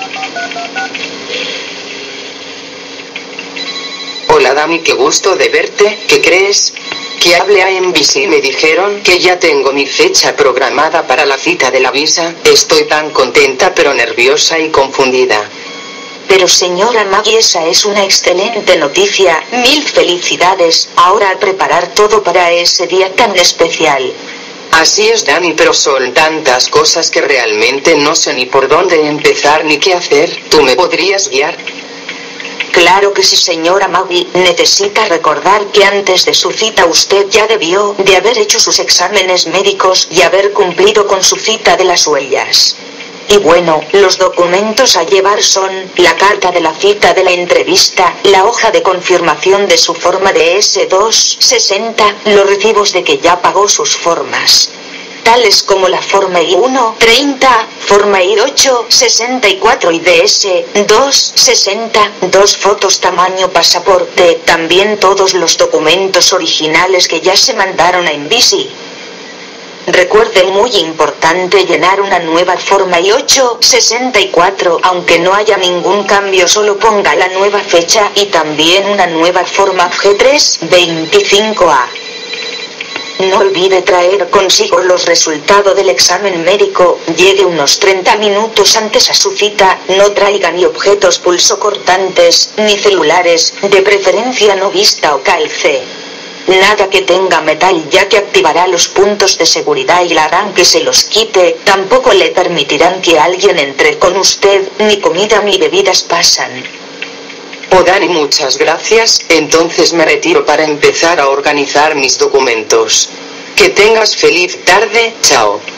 Hola Dani, qué gusto de verte. ¿Qué crees? Que hablé a NBC y me dijeron que ya tengo mi fecha programada para la cita de la visa. Estoy tan contenta pero nerviosa y confundida. Pero señora Maggie, esa es una excelente noticia. Mil felicidades. Ahora a preparar todo para ese día tan especial. Así es Dani, pero son tantas cosas que realmente no sé ni por dónde empezar ni qué hacer. ¿Tú me podrías guiar? Claro que sí, señora Maggie. Necesita recordar que antes de su cita usted ya debió de haber hecho sus exámenes médicos y haber cumplido con su cita de las huellas. Y bueno, los documentos a llevar son la carta de la cita de la entrevista, la hoja de confirmación de su forma de S260, los recibos de que ya pagó sus formas, tales como la forma I-1, 30, forma I-8, 64 y DS2, 60, 2 fotos tamaño pasaporte, también todos los documentos originales que ya se mandaron a NBC. Recuerde, muy importante, llenar una nueva forma I-8, 64, aunque no haya ningún cambio, solo ponga la nueva fecha y también una nueva forma G3, 25A. No olvide traer consigo los resultados del examen médico. Llegue unos 30 minutos antes a su cita. No traiga ni objetos pulsocortantes, ni celulares, de preferencia no vista o calce. Nada que tenga metal, ya que activará los puntos de seguridad y la harán que se los quite. Tampoco le permitirán que alguien entre con usted. Ni comida ni bebidas pasan. Oh Dani, muchas gracias. Entonces me retiro para empezar a organizar mis documentos. Que tengas feliz tarde. Chao.